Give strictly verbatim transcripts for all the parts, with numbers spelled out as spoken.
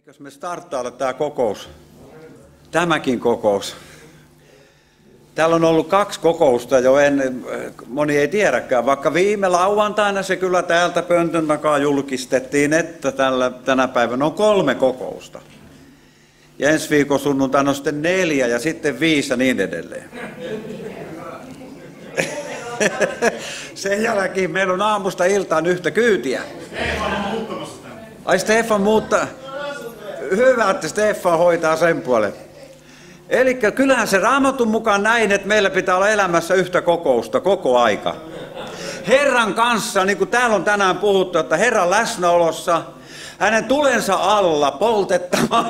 Eikös me starttailla tämä kokous? Tämäkin kokous. Täällä on ollut kaksi kokousta jo ennen, moni ei tiedäkään, vaikka viime lauantaina se kyllä täältä pöntön takaa julkistettiin, että tällä, tänä päivänä on kolme kokousta. Ja ensi viikon sunnuntaina on sitten neljä ja sitten viisi ja niin edelleen. Sen jälkeen meillä on aamusta iltaan yhtä kyytiä. Stefan on muuttamassa tänne. Ai Stefan muuttaa. Hyvä, että Stefan hoitaa sen puolen. Eli kyllähän se Raamatun mukaan näin, että meillä pitää olla elämässä yhtä kokousta koko aika. Herran kanssa, niin kuin täällä on tänään puhuttu, että Herran läsnäolossa, hänen tulensa alla poltettava,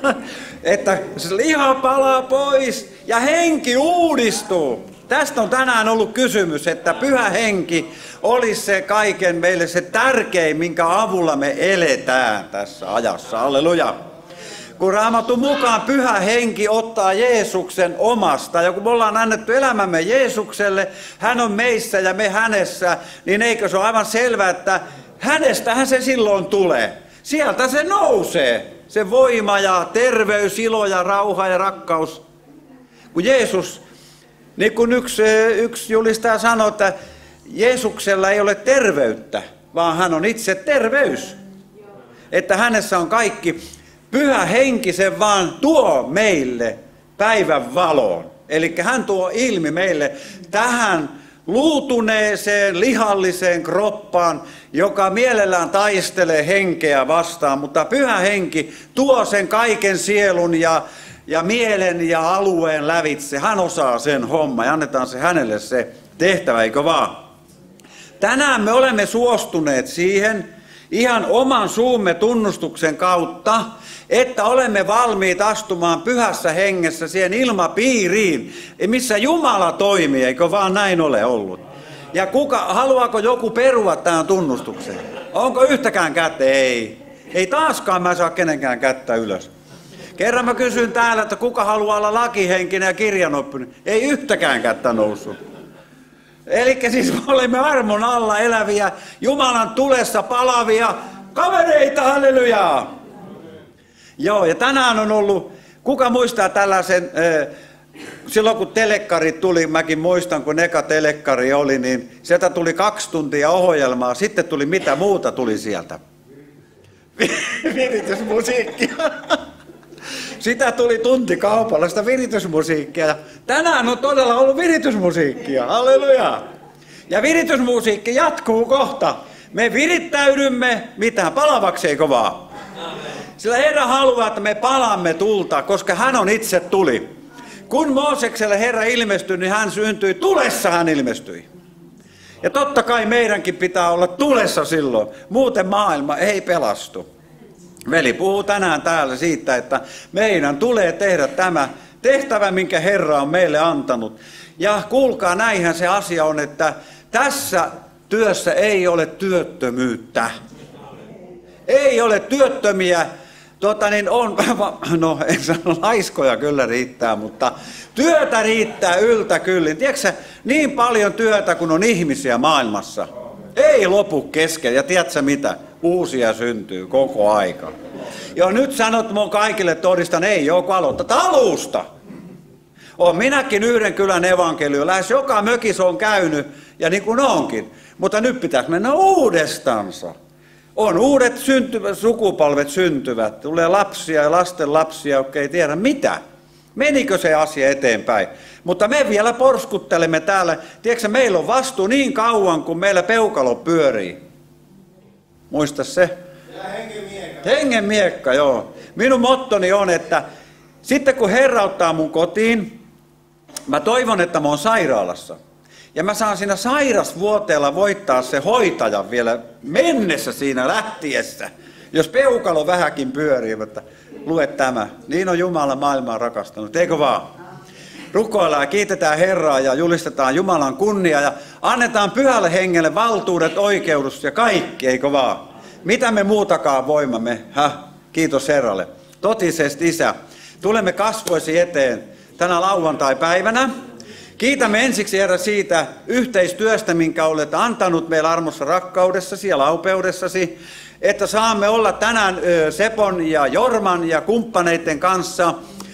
että se liha palaa pois ja henki uudistuu. Tästä on tänään ollut kysymys, että Pyhä Henki olisi se kaiken meille se tärkein, minkä avulla me eletään tässä ajassa. Halleluja. Kun Raamatun mukaan Pyhä Henki ottaa Jeesuksen omasta, ja kun me ollaan annettu elämämme Jeesukselle, hän on meissä ja me hänessä, niin eikö se ole aivan selvää, että hänestähän se silloin tulee. Sieltä se nousee, se voima ja terveys, ilo ja rauha ja rakkaus. Kun Jeesus, niin kuin yksi, yksi julistaja sanoi, että Jeesuksella ei ole terveyttä, vaan hän on itse terveys. Että hänessä on kaikki. Pyhä Henki sen vaan tuo meille päivän valoon. Eli hän tuo ilmi meille tähän luutuneeseen, lihalliseen kroppaan, joka mielellään taistelee henkeä vastaan. Mutta Pyhä Henki tuo sen kaiken sielun ja, ja mielen ja alueen lävitse. Hän osaa sen homma ja annetaan se hänelle se tehtävä, eikö vaan? Tänään me olemme suostuneet siihen ihan oman suumme tunnustuksen kautta, että olemme valmiit astumaan pyhässä hengessä siihen ilmapiiriin, missä Jumala toimii, eikö vaan näin ole ollut. Ja kuka, haluaako joku perua tämän tunnustuksen? Onko yhtäkään kättä? Ei. Ei taaskaan mä saa kenenkään kättä ylös. Kerran mä kysyn täällä, että kuka haluaa olla lakihenkinen ja kirjanoppinen? Ei yhtäkään kättä noussut. Eli siis me olemme armon alla eläviä, Jumalan tulessa palavia kavereita, hallelujaa! Joo, ja tänään on ollut, kuka muistaa tällaisen, äh, silloin kun telekkarit tuli, mäkin muistan kun eka telekkari oli, niin sieltä tuli kaksi tuntia ohjelmaa, sitten tuli mitä muuta tuli sieltä? Viritysmusiikkia. Sitä tuli tunti kaupalla, sitä viritysmusiikkia. Ja tänään on todella ollut viritysmusiikkia, halleluja. Ja viritysmusiikki jatkuu kohta. Me virittäydymme, mitään palavaksi, eikö vaan? Sillä Herra haluaa, että me palamme tulta, koska hän on itse tuli. Kun Moosekselle Herra ilmestyi, niin hän syntyi, tulessa hän ilmestyi. Ja totta kai meidänkin pitää olla tulessa silloin, muuten maailma ei pelastu. Veli puhuu tänään täällä siitä, että meidän tulee tehdä tämä tehtävä, minkä Herra on meille antanut. Ja kuulkaa, näinhän se asia on, että tässä työssä ei ole työttömyyttä. Ei ole työttömiä, tota niin on, no en sano laiskoja kyllä riittää, mutta työtä riittää yltä kyllin. Tiedätkö niin paljon työtä kun on ihmisiä maailmassa, ei lopu kesken ja tiedätkö mitä? Uusia syntyy koko aika. Ja nyt sanot mun kaikille todistan, ei joo, kun aloittaa alusta. Olen minäkin yhden kylän evankelio, lähes joka mökissä on käynyt, ja niin kuin onkin. Mutta nyt pitäisi mennä uudestansa. On uudet syntyvät, sukupolvet syntyvät, tulee lapsia ja lasten lapsia, jotka ei tiedä mitä. Menikö se asia eteenpäin? Mutta me vielä porskuttelemme täällä. Tiedätkö, meillä on vastuu niin kauan, kun meillä peukalo pyörii. Muista se? Hengen miekka. Hengen miekka, joo. Minun mottoni on, että sitten kun Herra ottaa mun kotiin, mä toivon, että mä oon sairaalassa. Ja mä saan siinä sairasvuoteella voittaa se hoitajan vielä mennessä siinä lähtiessä. Jos peukalo vähänkin pyörii, että lue tämä. Niin on Jumala maailmaa rakastanut, eikö vaan? Rukoillaan ja kiitetään Herraa ja julistetaan Jumalan kunnia ja annetaan Pyhälle Hengelle valtuudet, oikeudus ja kaikki, eikö vaan? Mitä me muutakaan voimamme? Häh? Kiitos Herralle. Totisesti Isä, tulemme kasvoisi eteen tänä lauantai-päivänä. Kiitämme ensiksi, Herra, siitä yhteistyöstä, minkä olet antanut meillä armossa rakkaudessasi ja laupeudessasi, että saamme olla tänään Sepon ja Jorman ja kumppaneiden kanssa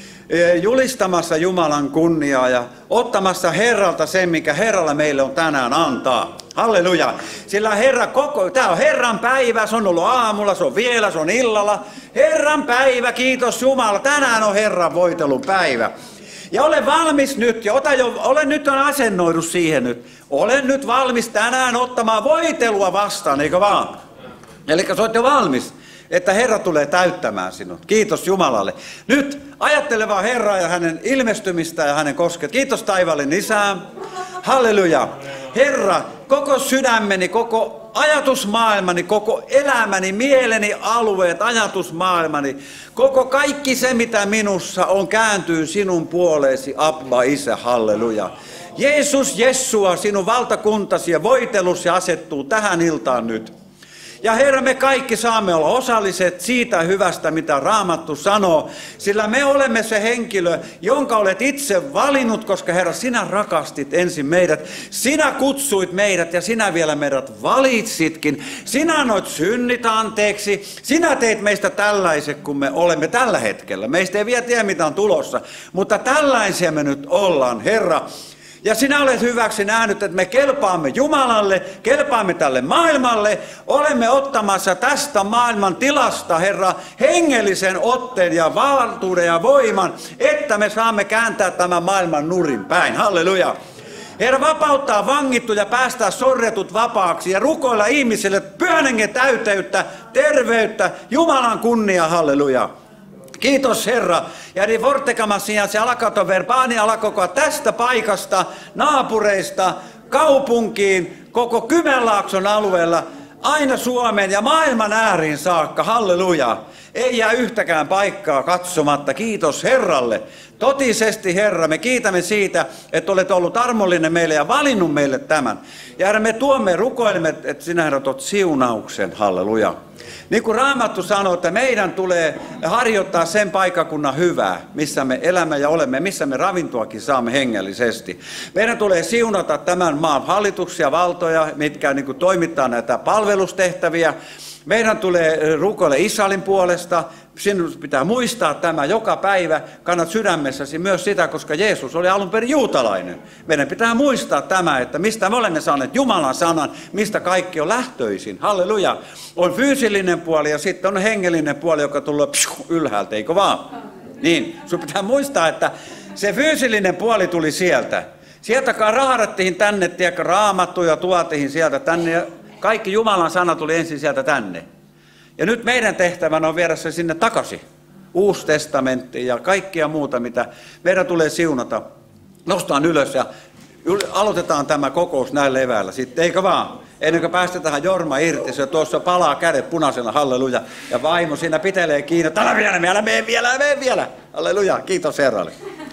julistamassa Jumalan kunniaa ja ottamassa Herralta sen, mikä Herralla meille on tänään antaa. Halleluja. Sillä Herra koko, tämä on Herran päivä, se on ollut aamulla, se on vielä, se on illalla. Herran päivä, kiitos Jumala, tänään on Herran voitelun päivä. Ja ole valmis nyt, ja ota jo, olen nyt on asennoidu siihen nyt. Olen nyt valmis tänään ottamaan voitelua vastaan, eikö vaan? Eli sä oot jo valmis, että Herra tulee täyttämään sinut. Kiitos Jumalalle. Nyt ajattele vaan Herraa ja hänen ilmestymistä ja hänen kosket. Kiitos taivaallinen Isä. Halleluja. Herra, koko sydämeni, koko ajatusmaailmani, koko elämäni, mieleni, alueet, ajatusmaailmani, koko kaikki se, mitä minussa on, kääntyy sinun puoleesi, Abba, Isä, halleluja. Jeesus, Jessua, sinun valtakuntasi ja voitelusi asettuu tähän iltaan nyt. Ja Herra, me kaikki saamme olla osalliset siitä hyvästä, mitä Raamattu sanoo, sillä me olemme se henkilö, jonka olet itse valinnut, koska Herra, sinä rakastit ensin meidät. Sinä kutsuit meidät ja sinä vielä meidät valitsitkin. Sinä annoit synnit anteeksi. Sinä teit meistä tällaiset, kun me olemme tällä hetkellä. Meistä ei vielä tiedä, mitä on tulossa, mutta tällaisia me nyt ollaan, Herra. Ja sinä olet hyväksi nähnyt, että me kelpaamme Jumalalle, kelpaamme tälle maailmalle. Olemme ottamassa tästä maailman tilasta, Herra, hengellisen otteen ja valtuuden ja voiman, että me saamme kääntää tämän maailman nurin päin. Halleluja. Herra, vapauttaa vangittu ja päästää sorretut vapaaksi ja rukoilla ihmisille pyhän hengen täyteyttä, terveyttä, Jumalan kunnia, halleluja. Kiitos Herra. Ja niin vortekamasia se alakato verbaani alakokoa tästä paikasta, naapureista, kaupunkiin, koko Kymenlaakson alueella, aina Suomen ja maailman ääriin saakka. Halleluja. Ei jää yhtäkään paikkaa katsomatta. Kiitos Herralle. Totisesti Herra, me kiitämme siitä, että olet ollut armollinen meille ja valinnut meille tämän. Ja Herra, me tuomme, rukoilemme, että sinä Herra tuot siunauksen. Halleluja. Niin kuin Raamattu sanoo, että meidän tulee harjoittaa sen paikakunnan hyvää, missä me elämme ja olemme, missä me ravintoakin saamme hengellisesti. Meidän tulee siunata tämän maan hallituksia, valtoja, mitkä niin kuin toimittaa näitä palvelustehtäviä. Meidän tulee rukoilla Israelin puolesta. Sinun pitää muistaa tämä joka päivä. Kannat sydämessäsi myös sitä, koska Jeesus oli alun perin juutalainen. Meidän pitää muistaa tämä, että mistä me olemme saaneet Jumalan sanan, mistä kaikki on lähtöisin. Halleluja. On fyysillinen puoli ja sitten on hengellinen puoli, joka tulee ylhäältä, eikö vaan? Niin, sun pitää muistaa, että se fyysillinen puoli tuli sieltä. Sieltä raadattiin tänne, tiedätkö, Raamattuja tuotiin sieltä tänne ja kaikki Jumalan sana tuli ensin sieltä tänne. Ja nyt meidän tehtävänä on viedä se sinne takaisin. Uusi testamentti ja kaikkia muuta, mitä meidän tulee siunata. Nostaan ylös ja aloitetaan tämä kokous näillä eväillä sitten, eikö vaan? Ennen kuin päästetään Jorma irti, se tuossa palaa kädet punaisena, halleluja. Ja vaimo siinä pitelee kiinni, älä vielä, älä mene vielä, älä mene vielä. Halleluja, kiitos Herralle.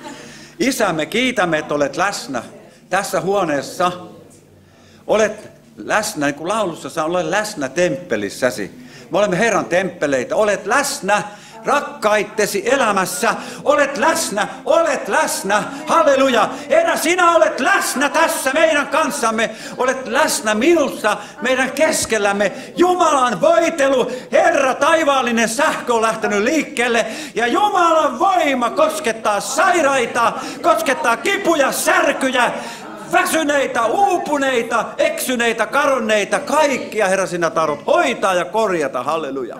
Isä, me kiitämme, että olet läsnä tässä huoneessa. Olet läsnä, niin kuin laulussa saa olla läsnä temppelissäsi. Me olemme Herran temppeleitä. Olet läsnä rakkaittesi elämässä. Olet läsnä, olet läsnä. Halleluja. Herra, sinä olet läsnä tässä meidän kanssamme. Olet läsnä minussa, meidän keskellämme. Jumalan voitelu. Herra, taivaallinen sähkö on lähtenyt liikkeelle. Ja Jumalan voima koskettaa sairaita, koskettaa kipuja, särkyjä. Väsyneitä, uupuneita, eksyneitä, kadonneita, kaikkia, Herra, sinä tahdot hoitaa ja korjata, halleluja.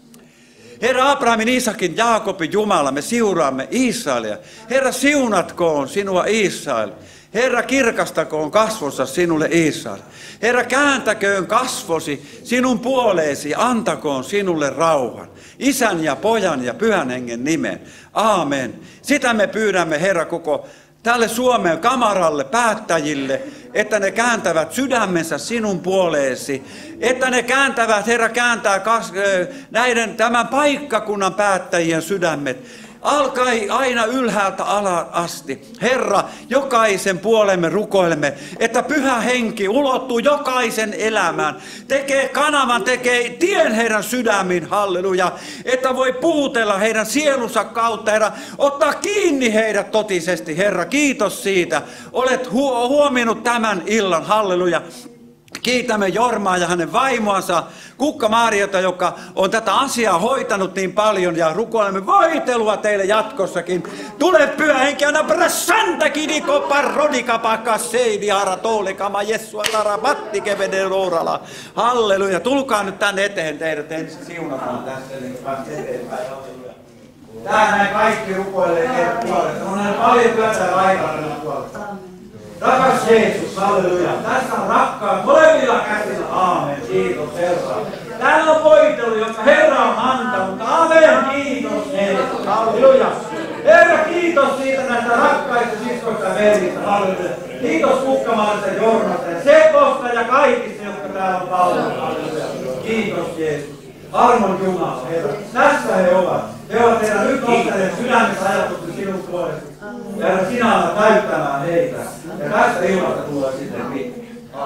Herra, Abrahamin, Isakin, Jaakobin Jumala, me siuraamme Israelia. Herra, siunatkoon sinua Israel. Herra, kirkastakoon kasvonsa sinulle Israel. Herra, kääntäköön kasvosi sinun puoleesi, antakoon sinulle rauhan. Isän ja pojan ja pyhän hengen nimen. Aamen. Sitä me pyydämme, Herra, koko tälle Suomen kamaralle, päättäjille, että ne kääntävät sydämensä sinun puoleesi, että ne kääntävät, Herra, kääntää kas, näiden tämän paikkakunnan päättäjien sydämet alkai aina ylhäältä alas asti. Herra, jokaisen puolemme rukoilemme, että Pyhä Henki ulottuu jokaisen elämään. Tekee kanavan, tekee tien heidän sydämiin, halleluja. Että voi puhutella heidän sielunsa kautta, Herra. Ottaa kiinni heidät totisesti, Herra. Kiitos siitä. Olet huomioinut tämän illan, halleluja. Kiitämme Jormaa ja hänen vaimoansa, Kukka-Maariota, joka on tätä asiaa hoitanut niin paljon, ja rukoilemme voitelua teille jatkossakin. Tule Pyhä Henki, anna brasanta kidiko parrodika pakasseidi haratolekama Jessua tarabatti kevedelorala. Halleluja, tulkaa nyt tänne eteen teidät ensin siunataan tässä, eli päästä eteenpäin. Halleluja. Tää näin kaikki rukoilee teidän puolesta. On näin paljon työtä ja aikaa puolesta. Rakas Jeesus, halleluja. Tässä on rakkaat molemmilla käsillä. Aamen. Kiitos Herra. Täällä on voitelu, jonka Herra on antanut. Aamen. Kiitos Jeesus. Halleluja. Herra, kiitos siitä näistä rakkaista siskoista ja veljistä. Halleluja. Kiitos Kukka-Maarista ja Jormasta ja Seposta ja kaikista, jotka täällä on paljon. Halleluja. Kiitos Jeesus. Armon Jumala, Herra. Tässä he ovat. He ovat Herra nyt ottaneet sydämessä ajatuksen sinun puolesta. Herra, sinä annat täyttämään heitä. Ja tästä illasta tulee sitten pitkä.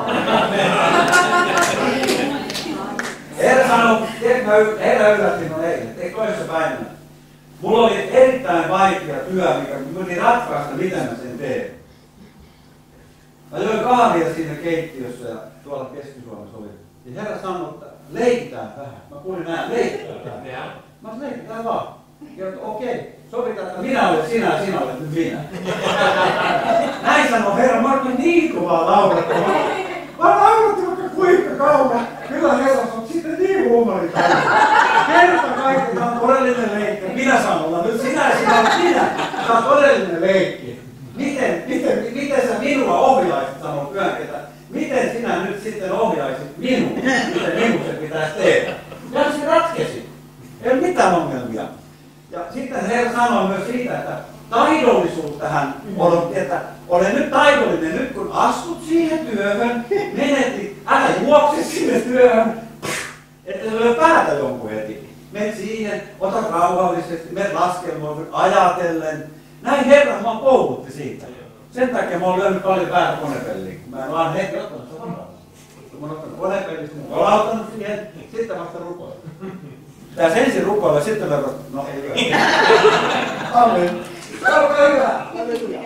Herra sanoi, Herra yllätti minun eilen, eikö toisessa päivänä? Mulla oli erittäin vaikea työ, mikä minun piti ratkaista, miten mä sen teen. Mä join kahvia siinä keittiössä ja tuolla Keski-Suomessa oli. Ja Herra sanoi, että leikitään vähän. Mä kuulin näin, leikitään vähän. Mä sanoin, leikitään vaan. Ja okei, sovitaan, että minä olen sinä ja sinä olet nyt minä. Näin sanoo Herra, mä olen niin kovaa laulettua. Mä laulettiin vaikka kuinka kauan. Kyllä Herra on sitten niin huumoritainen. Kerta kaikki, tämä on todellinen leikki. Minä sanon, nyt sinä ja sinä olet minä. Tämä on todellinen leikki. Miten, miten, miten sä minua ohjaisit, sanoo Pyhänketä. Miten sinä nyt sitten ohjaisit minua? Miten minun se pitäisi tehdä? Ja se ratkesi. Ei ole mitään ongelmia. Ja sitten Herra sanoi myös siitä, että taidollisuus tähän on, että ole nyt taidollinen, nyt kun astut siihen työhön, menet, älä juokse sinne työhön, että se ole päätä jonkun heti. Menet siihen, ota rauhallisesti, menet laskelmoon, ajatellen. Näin Herra mua koulutti siitä. Sen takia mä oon lyönyt paljon päätä konepelliin. Mä en vaan heti ottanut sitä vanhaa. Mä oon ottanut konepellistä, mä oon lauttanut siihen, sitten vasta rukoilla. Tässä ensin rukoilla, sitten verran, no ei ole. Amen. Olkaa hyvä. Halleluja.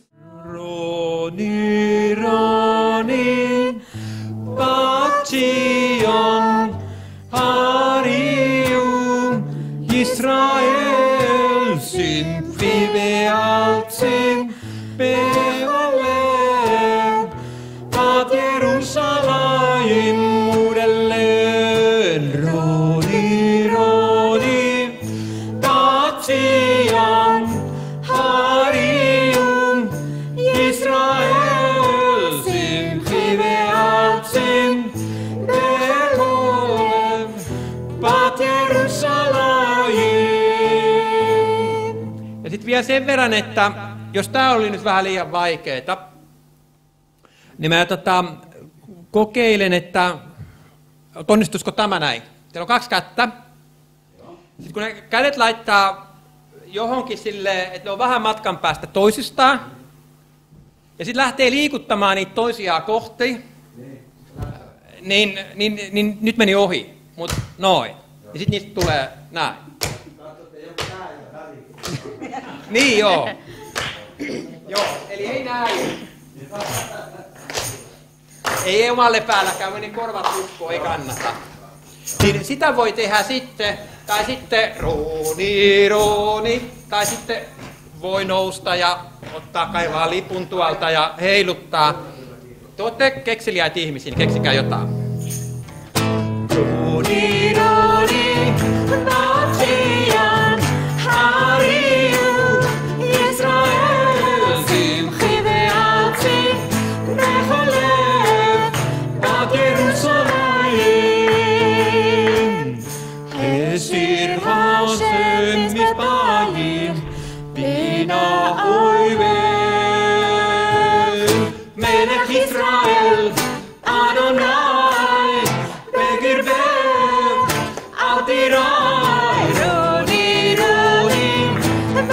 Roni, Roni, Patsion, Harium, Israel, sin vivealtsin, Pevalle, Pat Jerusalaim uudelleen. Roni, Roni, Patsion, Harium, Israel, sin vivealtsin, Pevalle, Pat Jerusalaim. Ja sitten vielä sen verran, että jos tämä oli nyt vähän liian vaikeaa, niin mä tota, kokeilen, että onnistuisiko tämä näin. Teillä on kaksi kättä. Sitten kun ne kädet laittaa johonkin silleen, että ne on vähän matkan päästä toisistaan, ja sitten lähtee liikuttamaan niitä toisiaan kohti, niin, niin, niin, niin nyt meni ohi, mutta noin. Ja sitten niistä tulee näin. Niin joo. Joo, eli ei näin. Ei omalle päälläkään, meni korvat lukkoon, ei kannata. Niin sitä voi tehdä sitten, tai sitten ruuni, ruuni, tai sitten voi nousta ja ottaa kaivaa lipun tuolta ja heiluttaa. Te olette kekseliäitä ihmisiä, niin keksikää jotain. Ruuni, ruuni, Patsion, Harium, Israel, simchi ve'altzi, mecholev, Pat Yerushalayim, Esir Hashem misbayim, Bina oivem, Melech Israel, Adonai, Begirbev, Altirai, Roni, Roni,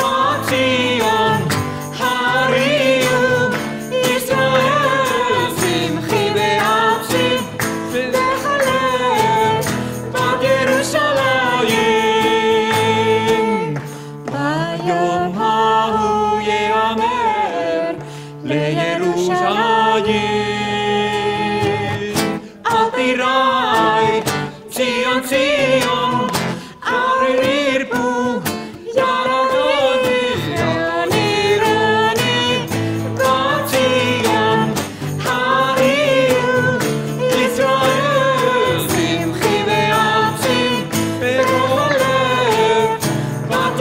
Jerusalem. Altirai, Sion, Sion, Ari virpuu, Jaradoni, Roni, Roni, Sion, Hariu, Israel, Simchi ve'atzim, Berolev, Bat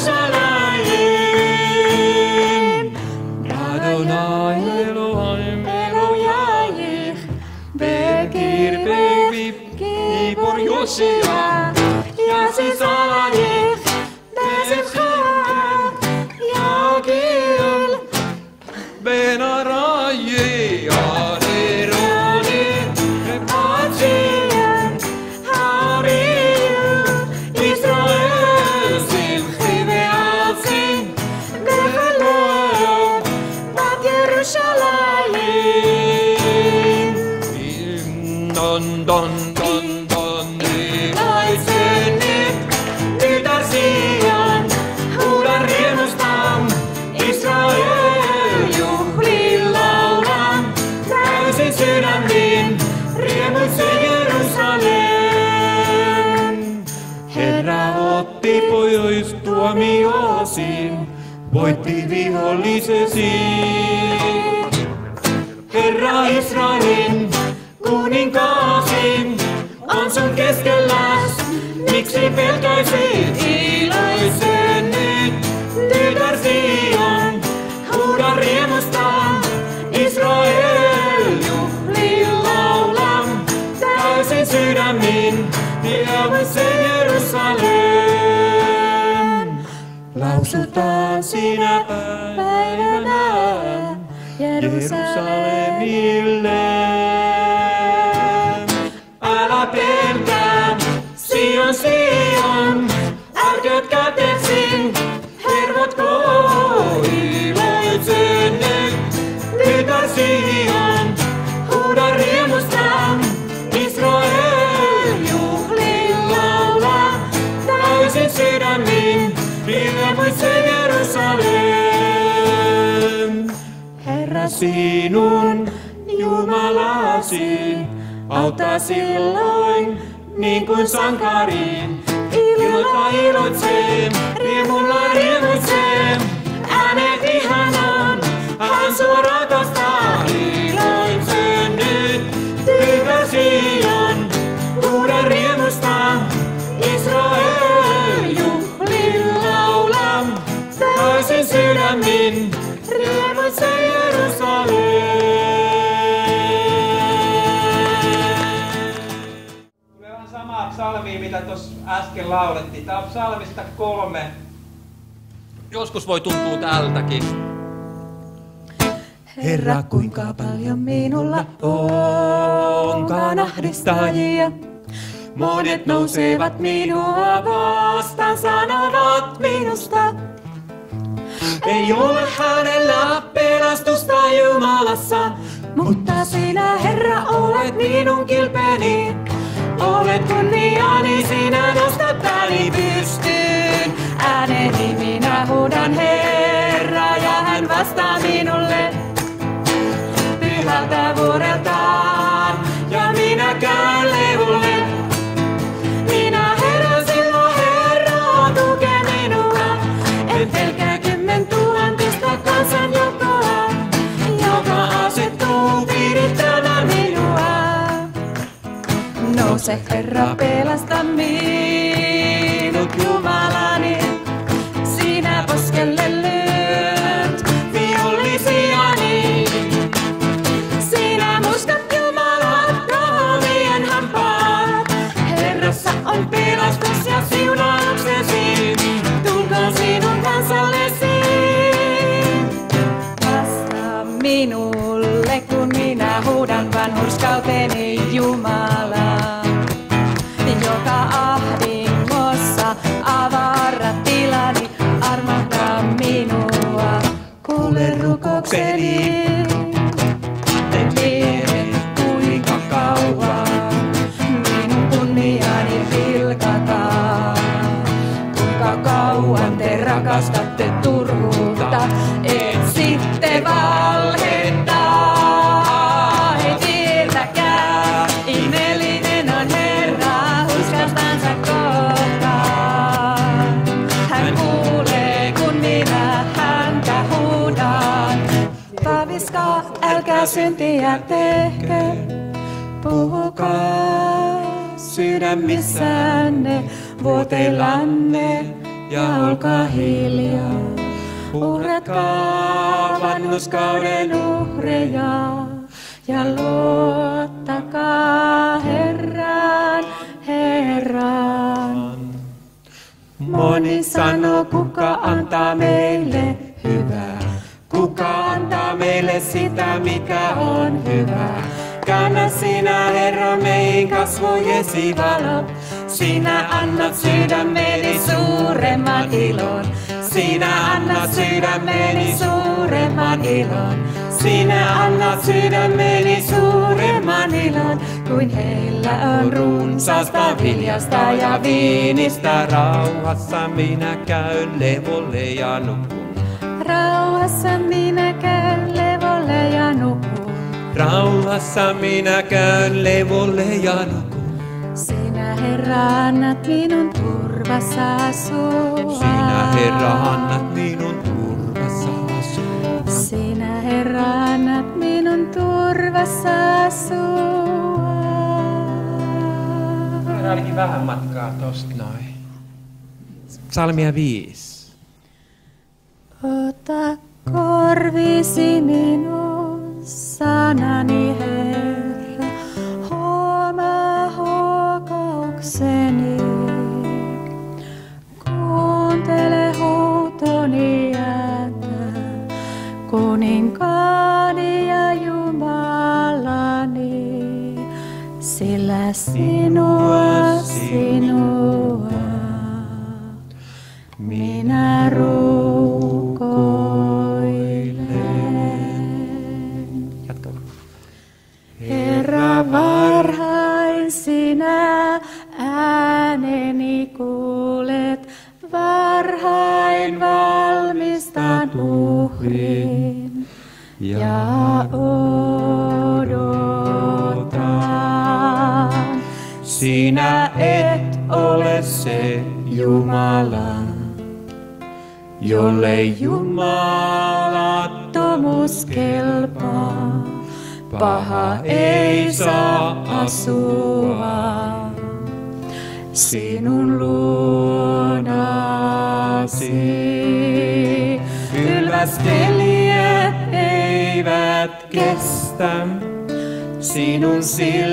Jerusalem. Adonai Elohim Elohim, Bekir Bekvip, Kibor Yoshia, Yasisayich, Bezechah, Yagil, Ben Arayi, Adironi, Epatzian, Hariu, Israel, Simchi ve'atzim, Berolev, Bat Jerusalem. Don, don, don, don, iloitsen tytär Sion, huudan riemustam, Israel juhlii laulan, täysin sydämin, riemuitsen Jerusalem. Herra otti pois tuomiosin, voitti vihollisesi. Herra Israelin kuninkaasi on sun keskelläs, miksi pelkäisit? Iloitsen nyt, tytär Sion, huudan riemusta, Israel juhlii laulan, täysin sydämin, riemuitsen Jerusalem. Lausutaan sinä päivänä Jerusalemille. Älä pelkää, Sion, Sion, älköt kätesin, hermotko, iloitsen nyt, tytär Sion, huudan riemusta, Israel juhlii laula, täysin sydämin, riemuitsen Jerusalem. Herra sinun Jumalasi, auttaa silloin, niin kuin sankariin. Iloita iloitsee, riemulla riemuitsee, äänet ihanan, hän sua rakastaa. Iloitsee nyt, tytär Sion, huudan riemusta, Israel juhlii laula, täysin sydämin, riemuitsee Jerusalem. Sama psalmi, mitä tuossa äsken laulettiin. Tämä on psalmista kolme. Joskus voi tuntua tältäkin. Herra, kuinka paljon minulla onkaan ahdistajia. Monet nousevat minua vastaan, sanovat minusta. Ei ole hänellä pelastusta Jumalassa, Mutta sinä, Herra, olet minun kilpeni. olet kunniani, sinä nostat pääni pystyyn. Ääneni minä huudan Herra, ja hän vastaa minulle. Pyhältä vuoreltaan, ja minä käyn levulle. Minä herään silloin, Herra, tukee minua. En pelkää kymmentuhantista kansan joukkoa, joka asettuu pirittämään minua. Nouse, Herra, pelasta minut, Jumalani. Sinä poskelle lyöt vihollisiani. Sinä mustat Jumalat, omien hampaat. Herrassa on pelastus ja siunauksesi. Tulkoon sinun kansallesi. Vastaa minulle, kun minä huudan vanhurskauteni Jumalaa. Joka ahdingossa avarat tilani, armahda minua. Kuule rukoukseni, en tiedä kuinka kauan minun kunniani pilkataan. Kuinka kauan te rakastatte turhuutta, etsitte valhetta. vanhurskaa, älkää syntiä tehkö. Puhukaa sydämissänne, vuoteillanne ja olkaa hiljaa. Uhratkaa vanhuskauden uhreja ja luottakaa Herraan, Herraan. Moni sanoo, kuka antaa meille hyvää, kuka antaa meille sitä, mikä on hyvää. Käännä sinä, Herra, meihin kasvojesi valot. Sinä annat sydämeni suuremman ilon. Sinä annat sydämeni suuremman ilon. Sinä annat sydämeni suuremman ilon. Kuin heillä on runsaasta viljasta ja viinistä. Rauhassa minä käyn levolle ja nukun. Rauhassa minä käyn levolle ja nukun. Rauhassa minä käyn levolle ja nukun. Sinä, Herra, annat minun turvassa asua. Sinä, Herra, annat minun turvassa asua. Sinä, Herra, annat minun turvassa asua. Meillä olikin vähän matkaa tosta noin. Psalmia viisi. Ota korvisi minun sanani, Herra, huomaa huokaukseni. Kuuntele huutoni ääntä, kuninkaani ja Jumalani, sillä sinua, sinua minä rukoilen. Jatka. Herra, varhain sinä ääneni kuulet, varhain valmistan uhrin ja odotan. Sinä et ole se Jumala, jolle Jumalattomuus kelpaa, paha ei saa asua sinun luonasi. Ylvästelijät eivät kestä sinun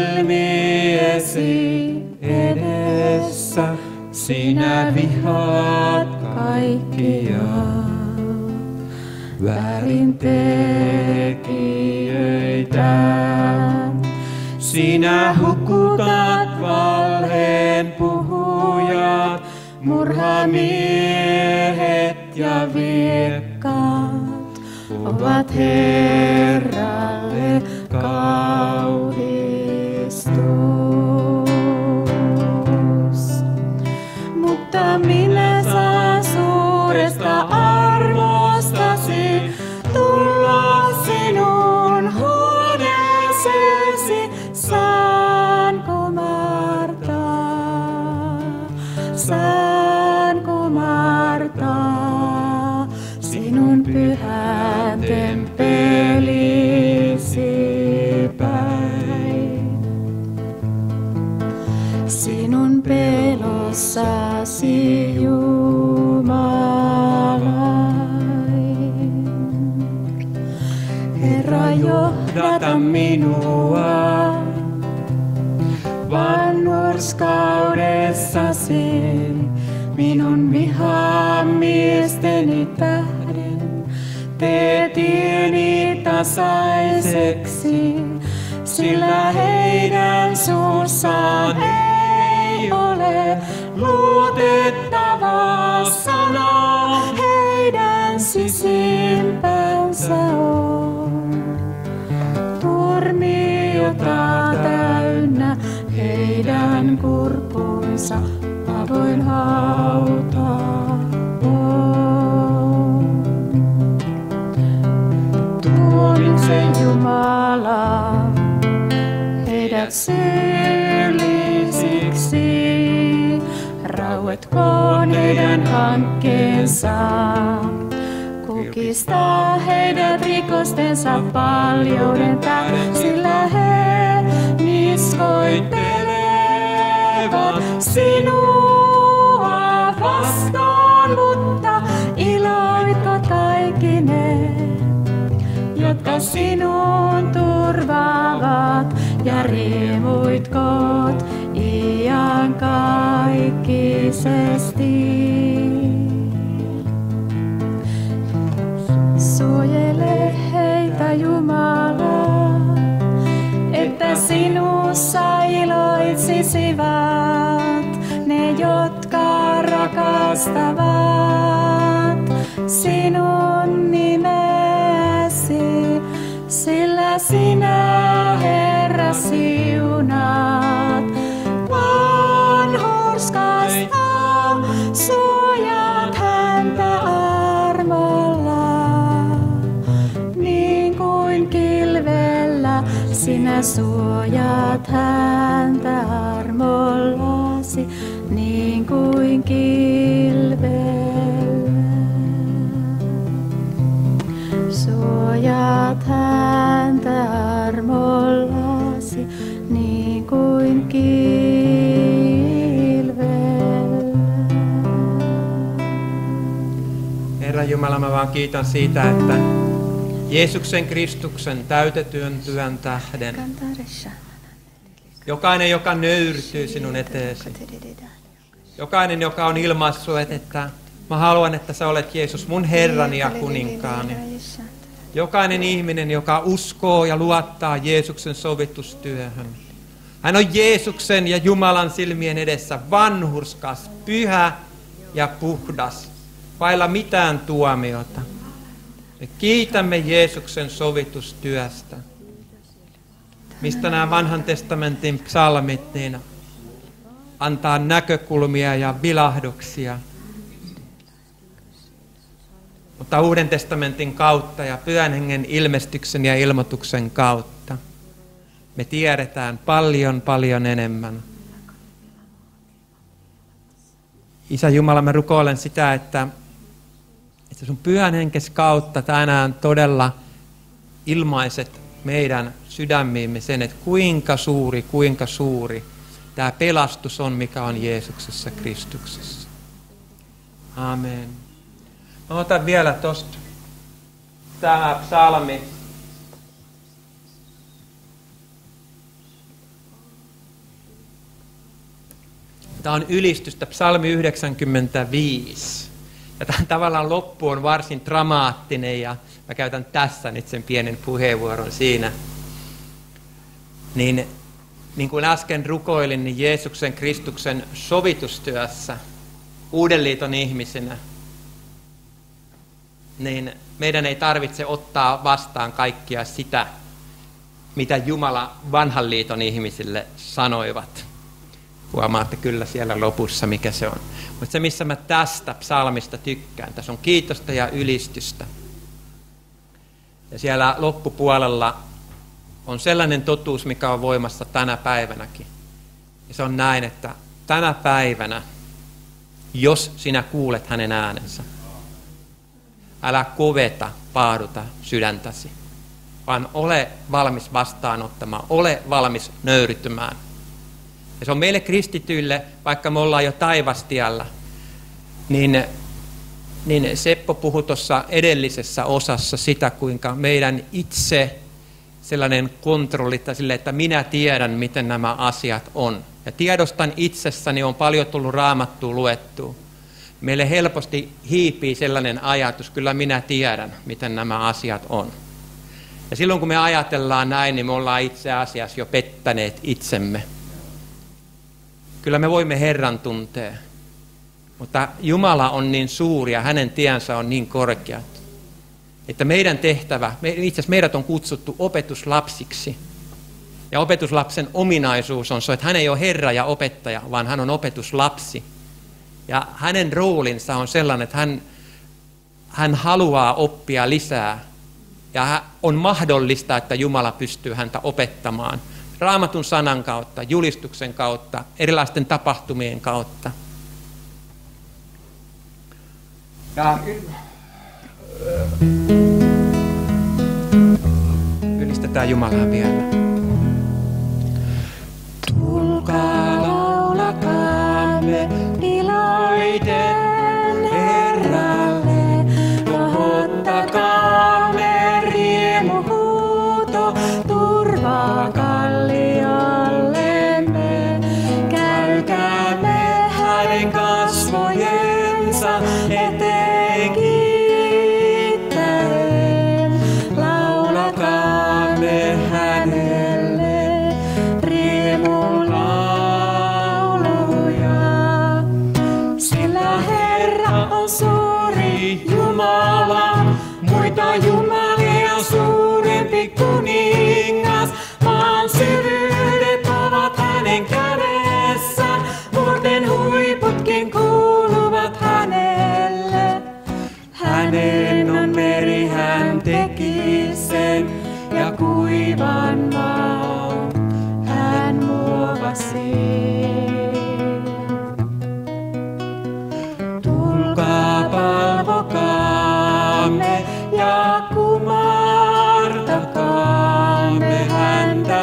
silmiesi edessä. Sinä vihaat kaikkia väärintekijöitä. Sinä hukutat valheen puhujat, murhamiehet ja viekkaat ovat Herralle kauhistus. Mutta minä saan suuresta armostasi tulla sinun huoneeseesi. Saanko martaa, saanko martaa sinun pyhän temppelisi päin. Sinun pelossasi Jumalain. Herra, johdata minua vanhurskaudessasi, minun vihamiesteni tähden. Tee tieni tasaiseksi, sillä heidän suussaan ei ole luotettavaa sanaa. Heidän sisimpänsä on turmiota täynnä, heidän kurkkunsa avoin hauta on. Tuomitse Jumala heidät syyllisiksi, rauetkoon heidän hankkeensa, kukin Kukistaa heidän rikostensa paljouden tähden, sillä he niskoittelevat sinua vastaan, mutta iloitko kaikki ne, jotka sinun turvaavat, ja riemuitkoot iankaikkisesti. Suojele heitä, Jumala, että sinussa iloitsisivat ne, jotka rakastavat sinun nimesi, sillä sinä, Herra, siunaat vanhurskasta, suojaat häntä armolla, niin kuin kilvellä sinä suojaat häntä armollasi, niin kuin kilvellä. Suojaat häntä armollasi, niin kuin kilvellä. Herra Jumala, mä vaan kiitän siitä, että Jeesuksen Kristuksen täytetyn työn tähden jokainen, joka nöyrtyy sinun eteesi, jokainen, joka on ilmaissut, että mä haluan, että sä olet Jeesus mun Herrani ja kuninkaani. Jokainen ihminen, joka uskoo ja luottaa Jeesuksen sovitustyöhön. Hän on Jeesuksen ja Jumalan silmien edessä vanhurskas, pyhä ja puhdas, vailla mitään tuomiota. Me kiitämme Jeesuksen sovitustyöstä, mistä nämä vanhan testamentin psalmit niin antaa näkökulmia ja vilahduksia. Mutta Uuden testamentin kautta ja Pyhän Hengen ilmestyksen ja ilmoituksen kautta me tiedetään paljon, paljon enemmän. Isä Jumala, mä rukoilen sitä, että, että sun Pyhän Henkes kautta tänään todella ilmaiset meidän sydämiimme sen, että kuinka suuri, kuinka suuri tämä pelastus on, mikä on Jeesuksessa Kristuksessa. Amen. Mä otan vielä tosta tämä psalmi. Tämä on ylistystä, psalmi yhdeksänkymmentäviisi. Ja tämän tavallaan loppu on varsin dramaattinen ja mä käytän tässä nyt sen pienen puheenvuoron siinä. Niin, niin kuin äsken rukoilin, niin Jeesuksen Kristuksen sovitustyössä Uuden liiton ihmisinä, niin meidän ei tarvitse ottaa vastaan kaikkia sitä, mitä Jumala vanhan liiton ihmisille sanoivat. Huomaatte kyllä siellä lopussa, mikä se on. Mutta se, missä mä tästä psalmista tykkään, tässä on kiitosta ja ylistystä. Ja siellä loppupuolella on sellainen totuus, mikä on voimassa tänä päivänäkin. Ja se on näin, että tänä päivänä, jos sinä kuulet hänen äänensä, älä koveta, paaduta sydäntäsi, vaan ole valmis vastaanottamaan, ole valmis nöyrytymään. Ja se on meille kristityille, vaikka me ollaan jo taivastiellä, niin, niin Seppo puhui tuossa edellisessä osassa sitä, kuinka meidän itse sellainen kontrolli, sille, että minä tiedän, miten nämä asiat on. Ja tiedostan itsessäni, on paljon tullut Raamattua luettua. Meille helposti hiipii sellainen ajatus, kyllä minä tiedän, miten nämä asiat on. Ja silloin kun me ajatellaan näin, niin me ollaan itse asiassa jo pettäneet itsemme. Kyllä me voimme Herran tuntea, mutta Jumala on niin suuri ja hänen tiensä on niin korkeat, että meidän tehtävä, itse asiassa meidät on kutsuttu opetuslapsiksi. Ja opetuslapsen ominaisuus on se, että hän ei ole herra ja opettaja, vaan hän on opetuslapsi. Ja hänen roolinsa on sellainen, että hän, hän haluaa oppia lisää. Ja on mahdollista, että Jumala pystyy häntä opettamaan Raamatun sanan kautta, julistuksen kautta, erilaisten tapahtumien kautta. Ja Ylistetään Jumalaa vielä. Tulkaa laulakaamme iloiten Herralle, kohottakaamme riemuhuuto turvaa kalliollemme. Käykäämme hänen kasvojensa eteen kiittäen, laulakaamme hänelle riemulauluja. Sillä Herra on suuri Jumala, muita jumalia suurempi kuningas. Maan syvyydet ovat hänen kädessä, vuorten huiputkin kuuluvat hänelle. Hänen on meri, hän teki sen, ja kuivan maan hän muovasi. Tulkaa palvokaamme ja kumartakaamme häntä,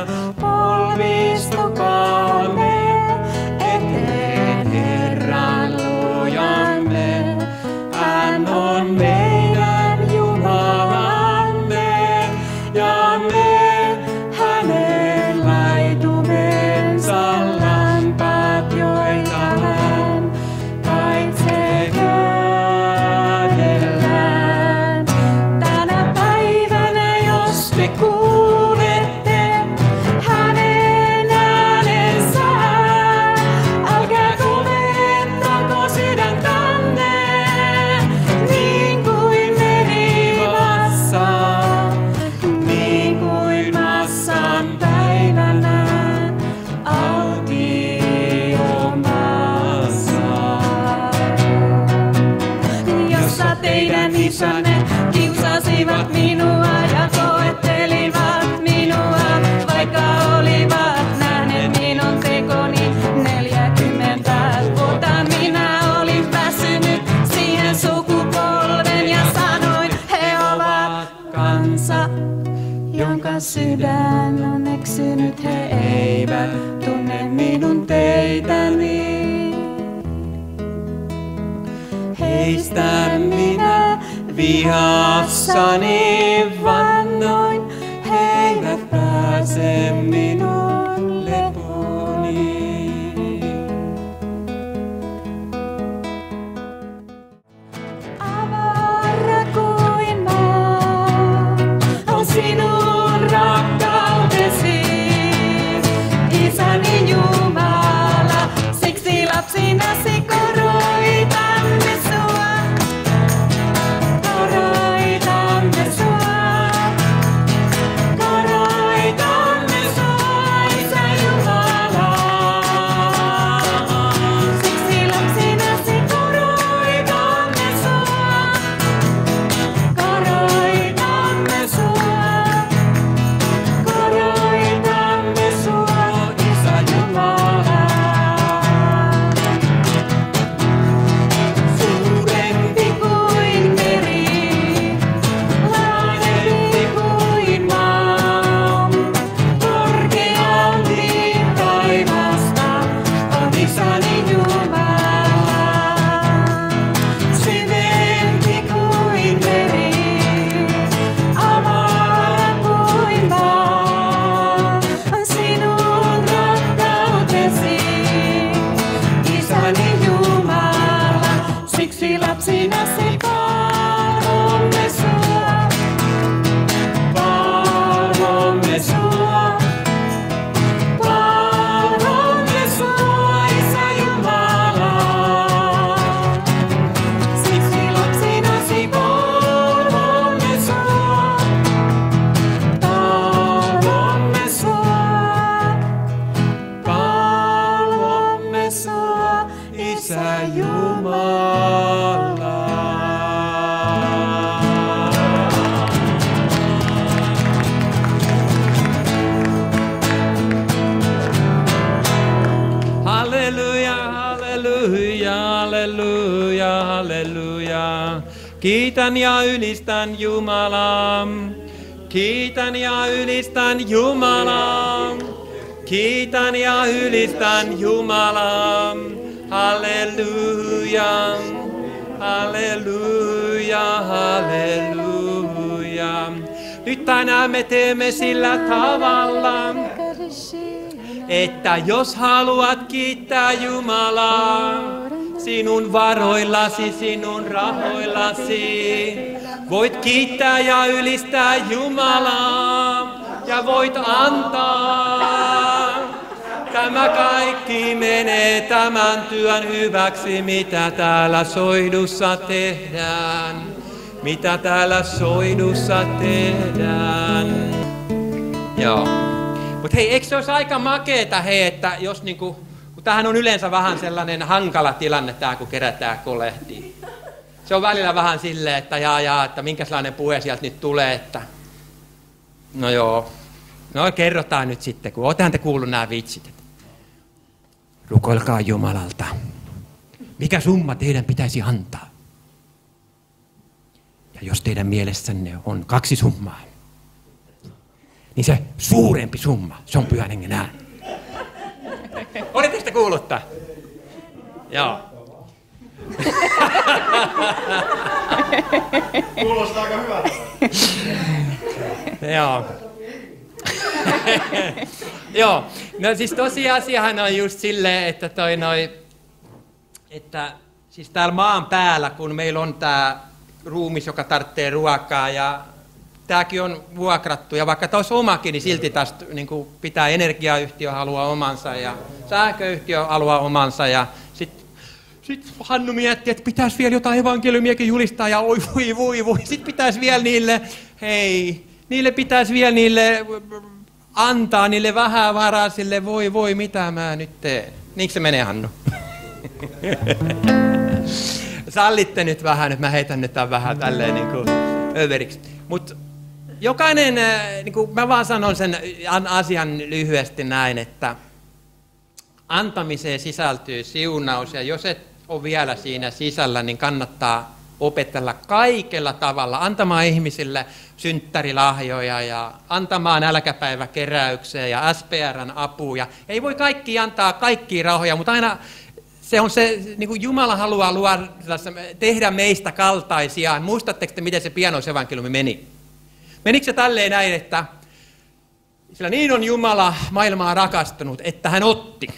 polvistokaamme eteen Herran luojamme. Hän on meidän Jumalamme, ja me hänen laitumensa lampaat, joita hän kaitsee kädellään. Tänä päivänä, jos te kuulette hänen äänensään, älkää kovettako sydäntänne, niin kuin merivassa, niin kuin massan päivänä autiomaassa. Jossa teidän isänne kiusasivat minua ja koettelivat minua, vaikka olivat nähneet minun tekoni neljäkymmentä vuotta. Minä olin väsynyt siihen sukupolven ja sanoin, he ovat kansa, jonka sydän on eksynyt. He eivät tunne minun teitäni. Heistä minä vihassani vannoin, he eivät pääse minun lepooni. Avara kuin maa on sinun rakkautesi, Isäni Jumala, siksi lapsinasi koroitamme sua. Koroitamme sua, koroitamme sua, Isä Jumala. Siksi lapsinasi koroitamme sua, koroitamme sua, koroitamme sua, Isä Jumala. Suurempi kuin meri, laajempi kuin maa, korkeampi taivasta on Isäni Jumala. Syvempi kuin meri, avara kuin maa on sinun rakkautesi, Isäni Jumala. Siksi lapsinasi palvomme sua, palvomme sua, palvomme sua, Isä Jumala. Siksi lapsinasi palvomme sua, palvomme sua, palvomme sua, Isä Jumala. Halleluja, halleluja, halleluja, halleluja. Kiitän ja ylistän Jumalaa. Kiitän ja ylistän Jumalaa. Kiitän ja ylistän Jumalaa. Halleluja. Halleluja. Halleluja. Nyt tänään me teemme sillä tavalla, että jos haluat kiittää Jumalaa, sinun varoillasi, sinun rahoillasi, voit kiittää ja ylistää Jumalaa ja voit antaa. Tämä kaikki menee tämän työn hyväksi, mitä täällä soihdussa tehdään. Mitä täällä soihdussa tehdään. Joo. Mut hei, eikö se olisi aika makeeta, hei, että jos niinku, kun tämähän on yleensä vähän sellainen hankala tilanne tää, kun kerätään kolehtia. Se on välillä vähän silleen, että jaa jaa, että minkälainen puhe sieltä nyt tulee, että no joo, no kerrotaan nyt sitten, kun ootehan te kuullut nämä vitsit. Rukoilkaa Jumalalta. Mikä summa teidän pitäisi antaa? Ja jos teidän mielessänne on kaksi summaa, niin se suurempi summa, se on Pyhän Hengen ääni. Oletteko te kuullut tämän? Joo. Kuulostaa aika hyvältä. Joo. Joo. No siis tosiasiahan on just silleen, että toi noi, että siis täällä maan päällä, kun meillä on tää ruumis, joka tarvitsee ruokaa ja tämäkin on vuokrattu ja vaikka tämä olisi omakin, niin silti tästä niin kuin pitää energiayhtiö haluaa omansa ja sähköyhtiö haluaa omansa ja sitten sit Hannu mietti, että pitäisi vielä jotain evankeliumiakin julistaa ja oi voi voi voi, sitten pitäisi vielä niille, hei, niille pitäisi vielä niille antaa niille vähän varaa sille, voi voi mitä mä nyt teen. Niinkö se menee, Hannu? Sallitte nyt vähän, että mä heitän nyt tämän vähän tälleen niin kuin överiksi. Mut jokainen, niin kuin mä vaan sanon sen asian lyhyesti näin, että antamiseen sisältyy siunaus ja jos et ole vielä siinä sisällä, niin kannattaa opetella kaikella tavalla, antamaan ihmisille synttärilahjoja ja antamaan nälkäpäiväkeräykseen ja S P R:n apuja. Ei voi kaikki antaa kaikkia rahoja, mutta aina se on se, niin kuin Jumala haluaa luoda, tehdä meistä kaltaisia. Muistatteko te, miten se pienoisevankeliumi meni? Menikö se tälleen näin, että sillä niin on Jumala maailmaa rakastanut, että hän otti?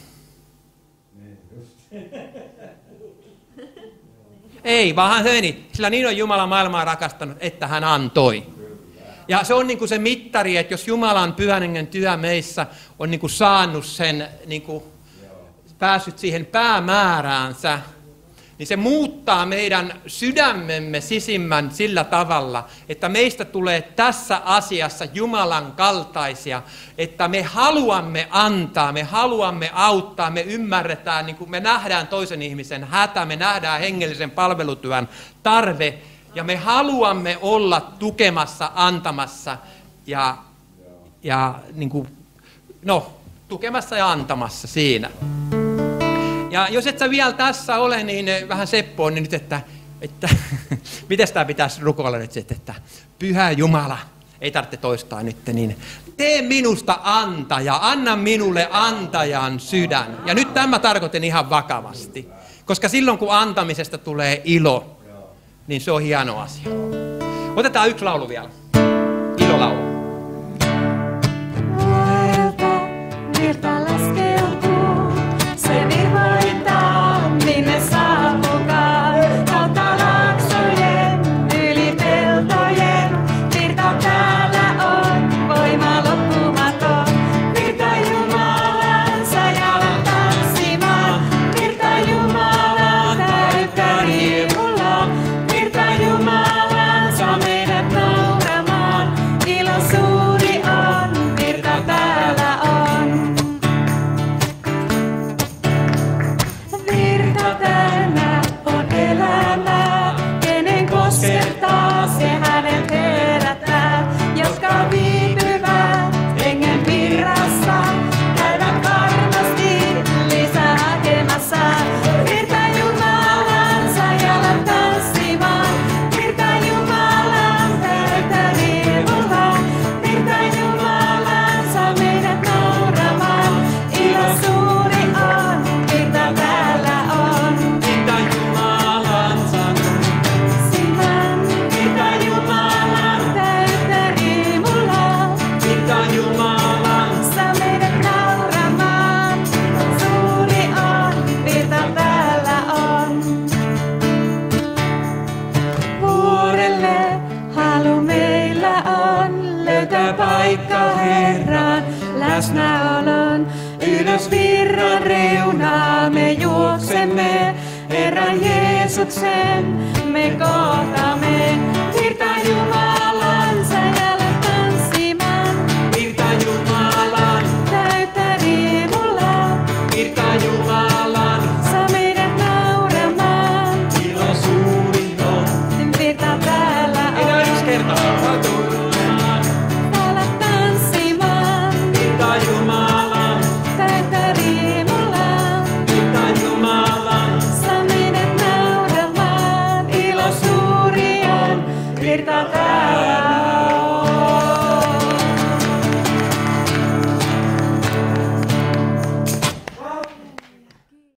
Ei, vaan se meni. Sillä niin on Jumala maailmaa rakastanut, että hän antoi. Ja se on niin kuin se mittari, että jos Jumalan Pyhän Hengen työ meissä on niin kuin saanut sen, niin kuin päässyt siihen päämääräänsä, niin se muuttaa meidän sydämemme sisimmän sillä tavalla, että meistä tulee tässä asiassa Jumalan kaltaisia, että me haluamme antaa, me haluamme auttaa, me ymmärretään, niin kuin me nähdään toisen ihmisen hätä, me nähdään hengellisen palvelutyön tarve, ja me haluamme olla tukemassa, antamassa ja, ja niin kuin, no, tukemassa ja antamassa siinä. Ja jos et sä vielä tässä ole, niin vähän Seppo on niin nyt, että, että miten tämä pitäisi rukoilla nyt sitten, että Pyhä Jumala, ei tarvitse toistaa nyt, niin tee minusta antaja, anna minulle antajan sydän. Ja nyt tämä tarkoitan ihan vakavasti, koska silloin kun antamisesta tulee ilo, niin se on hieno asia. Otetaan yksi laulu vielä, ilolaulu. Virta laskeutuu, se virvoittaa, minne saapukaan. Kautta laaksojen, yli peltojen, virta täällä on, voima loppumaton. Virta Jumalansa jalan tanssimaan, virta Jumalan täyttä riemulla. Virta Jumalansa meidät noudata. läsnäolon. Ylös virran reunaa me juoksemme, Herran Jeesuksen me kohtaamme. Virta Jumalan säjälle tanssimaan, Virta Jumalan, täyttä riemulla. virta Jumalan, Saa meidät nauramaan, ilo suuri on. virta täällä Enää yksi on. kerta. Täällä tanssimaan, Virta Jumalan, täyttä riemulla. virta Jumalan, Saa meidät nauramaan, ilo suuri on. Virta täällä